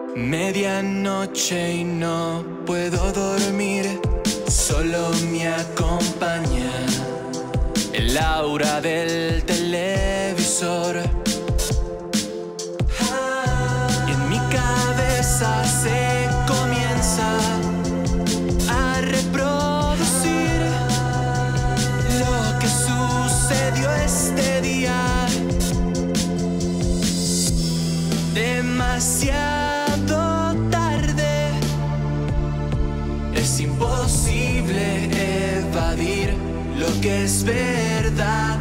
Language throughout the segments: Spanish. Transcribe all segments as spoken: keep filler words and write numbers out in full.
Medianoche y no puedo dormir, solo me acompaña el aura del televisor. Y en mi cabeza se comienza a reproducir lo que sucedió este día. Demasiado tarde, es imposible evadir lo que es verdad.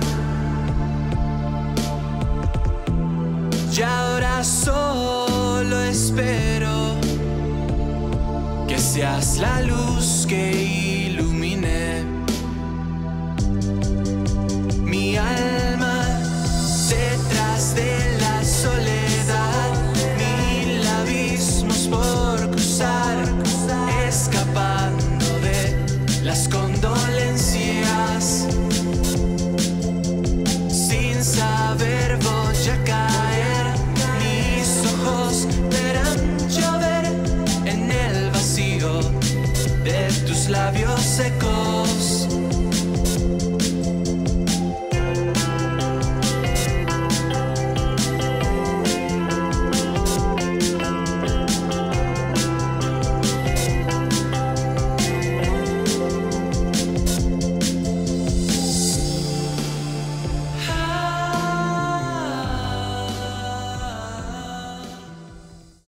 Y ahora solo espero que seas la luz que ilumina